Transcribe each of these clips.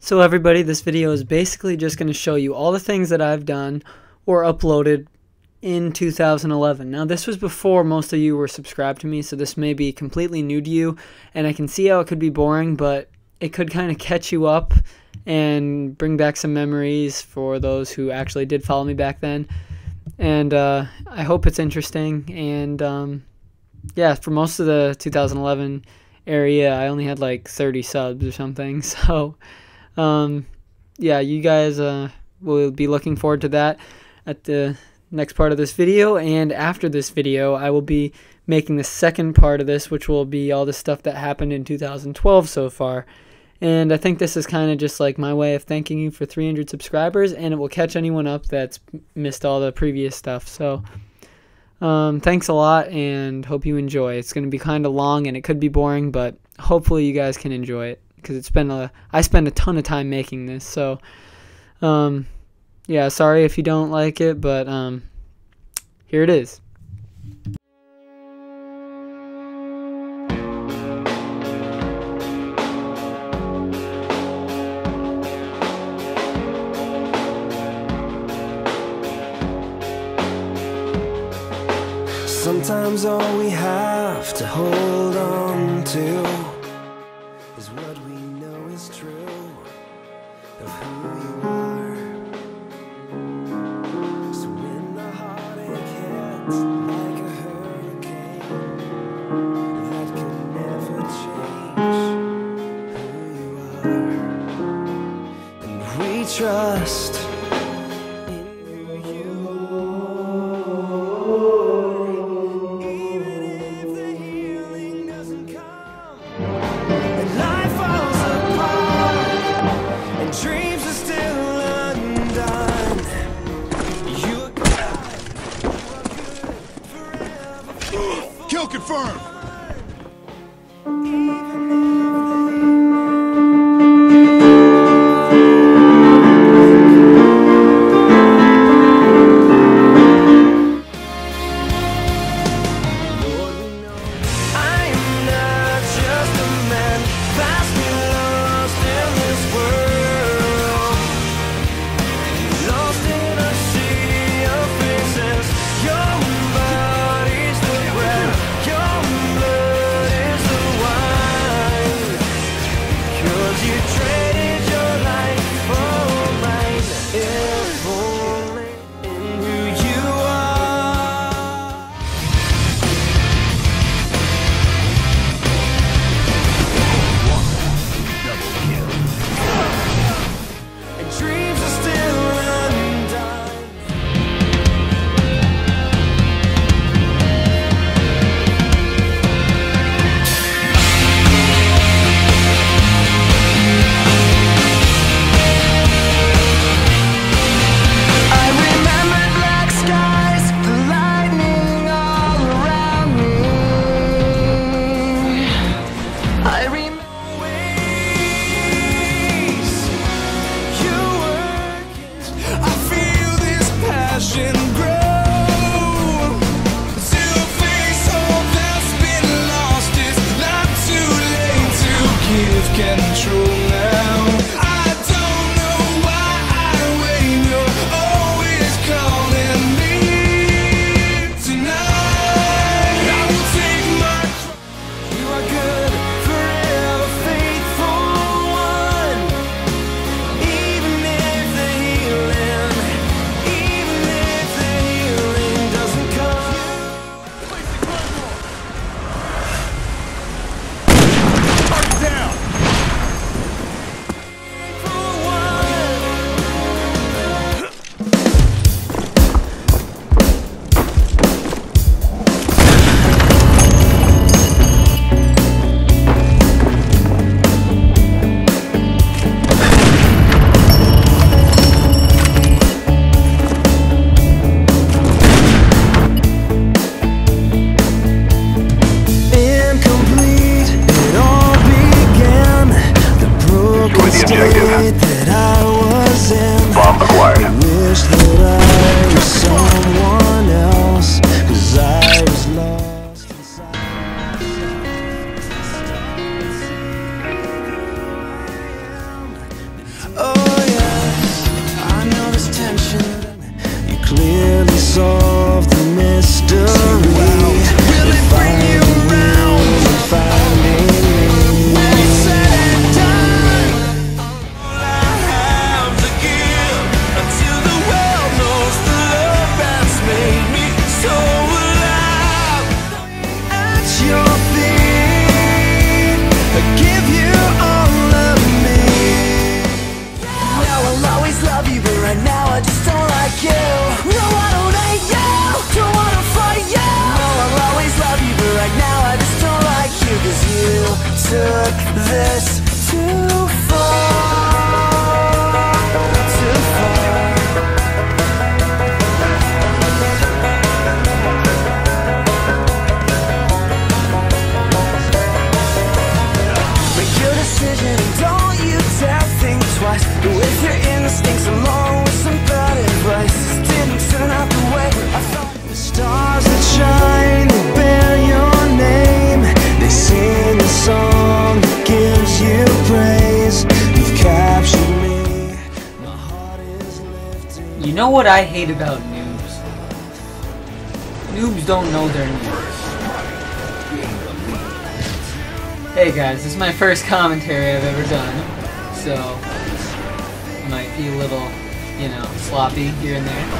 So everybody, this video is basically just going to show you all the things that I've done or uploaded in 2011. Now this was before most of you were subscribed to me, so this may be completely new to you, and I can see how it could be boring, but it could kind of catch you up and bring back some memories for those who actually did follow me back then. And I hope it's interesting. And yeah, for most of the 2011 area, I only had like 30 subs or something, so yeah, you guys will be looking forward to that at the next part of this video. And after this video, I will be making the second part of this, which will be all the stuff that happened in 2012 so far. And I think this is kind of just like my way of thanking you for 300 subscribers, and it will catch anyone up that's missed all the previous stuff. So thanks a lot, and hope you enjoy. It's going to be kind of long and it could be boring, but hopefully you guys can enjoy it, because I spend a ton of time making this. So yeah, sorry if you don't like it, but here it is. Sometimes all we have to hold on to is what we know is true of who you are. So when the heartache hits like a hurricane, that can never change who you are. And we trust in who you dreams are still undone. You are good forever. Kill confirmed. Control now. I don't know why when you're always calling me tonight. I will take my trust. You are good forever, faithful one. Even if the healing doesn't come. Target down. That I was in. Bomb acquired. I wish that I was someone else, 'cause I was lost inside. Mistakes along with some bad advice didn't turn out the way I thought. The stars that shine, they bear your name. They sing a song that gives you praise. You've captured me. My heart is lifted. You know what I hate about noobs? Noobs don't know their noobs. Hey guys, this is my first commentary I've ever done, so it might be a little, you know, sloppy here and there.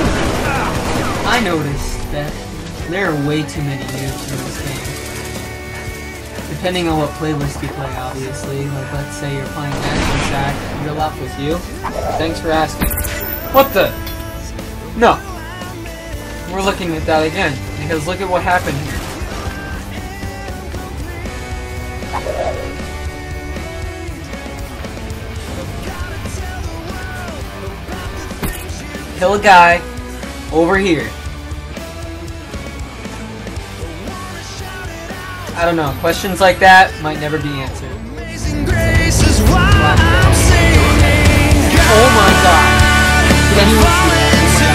I noticed that there are way too many noobs in this game. Depending on what playlist you play, obviously. Like, let's say you're playing Action Sack, good luck with you. Thanks for asking. What the? No. We're looking at that again, because look at what happened here. Kill a guy over here. I don't know. Questions like that might never be answered. Oh my god. Did anyone see that?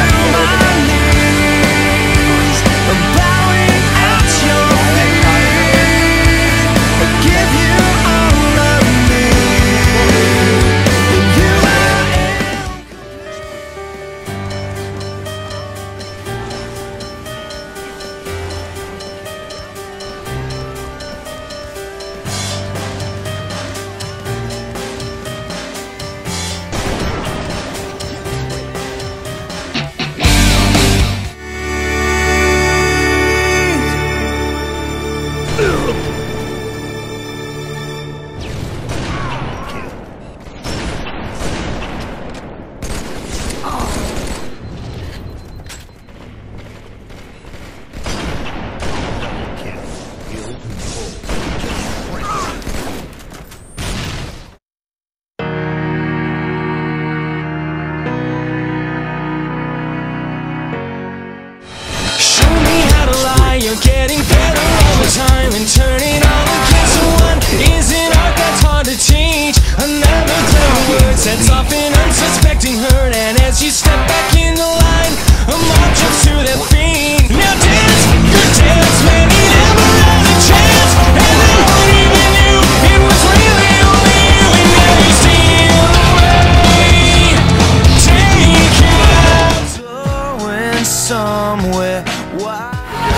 You're getting better all the time, and turning all against one is an art that's hard to teach. Another clever word sets off an unsuspecting hurt, and as you step back in the line, a mob jumps to their feet. Now dance, good dance, man, he never had a chance, and no one even knew it was really only you, and now you steal away. Take it out, going somewhere. Why?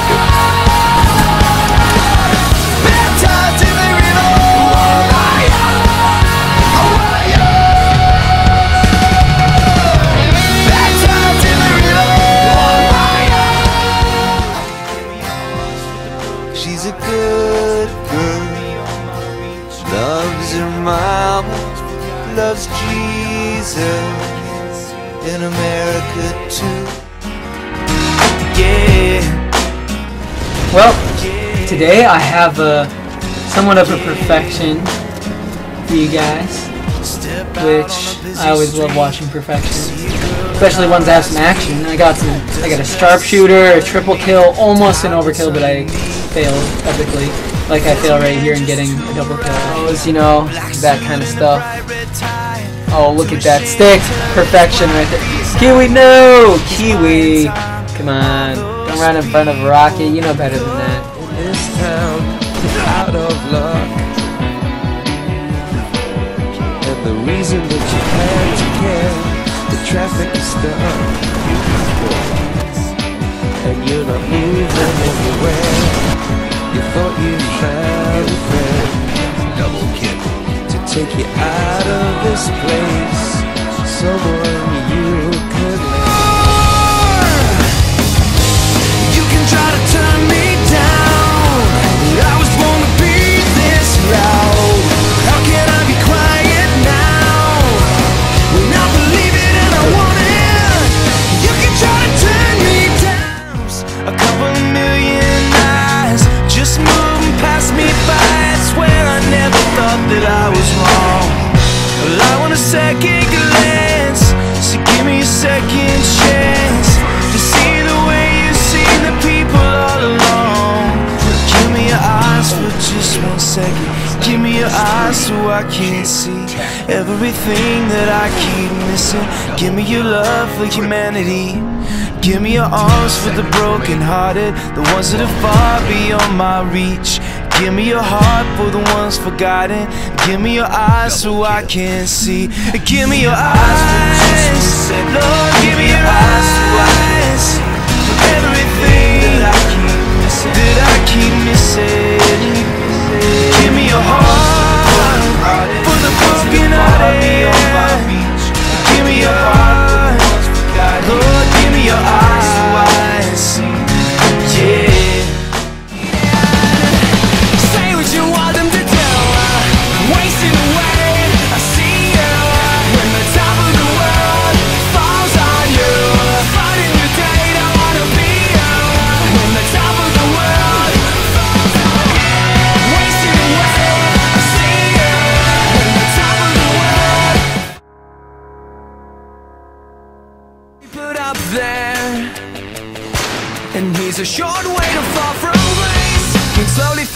She's a good girl, loves her mama, loves Jesus, in America too. Yeah. Well, today I have somewhat of a perfection for you guys, which I always love watching perfection, especially ones that have some action. I got a sharpshooter, a triple kill, almost an overkill, but I failed epically. Like I fail right here and getting a double kill. You know, that kind of stuff. Oh, look at that stick, perfection right there. Kiwi, no, Kiwi. Come on, don't run in front of Rocket. You know better than that. This town is out of luck, and the reason that you had to care, the traffic is stuck, and you're not moving anywhere. You thought you found a friend, double kick, to take you out of this place, someone you could love. You can try to turn me down, I was born to be this loud. How can I be quiet now, when I believe it and I want it? You can try to turn me down. A couple of million eyes just moving past me by. I swear I never thought that I was wrong. Well, I want a second glance, so give me a second chance to see the way you've seen the people all along. Give me your eyes for just 1 second. Give me your eyes so I can see everything that I keep missing. Give me your love for humanity. Give me your arms for the broken-hearted, the ones that are far beyond my reach. Give me your heart for the ones forgotten. Give me your eyes so I can see. Give me your eyes, Lord, give me your eyes so I can see everything that I keep missing. Give me your heart for the broken-hearted. Give me your heart, Lord, give me your eyes so I can see. Yeah. Say what you want them to do, wasting away. I see you when the top of the world falls on you. Fighting the day, don't wanna be you when the top of the world falls on you. Wasting away. I see you when the top of the world put up there. And he's a short way to fall from grace. Can slowly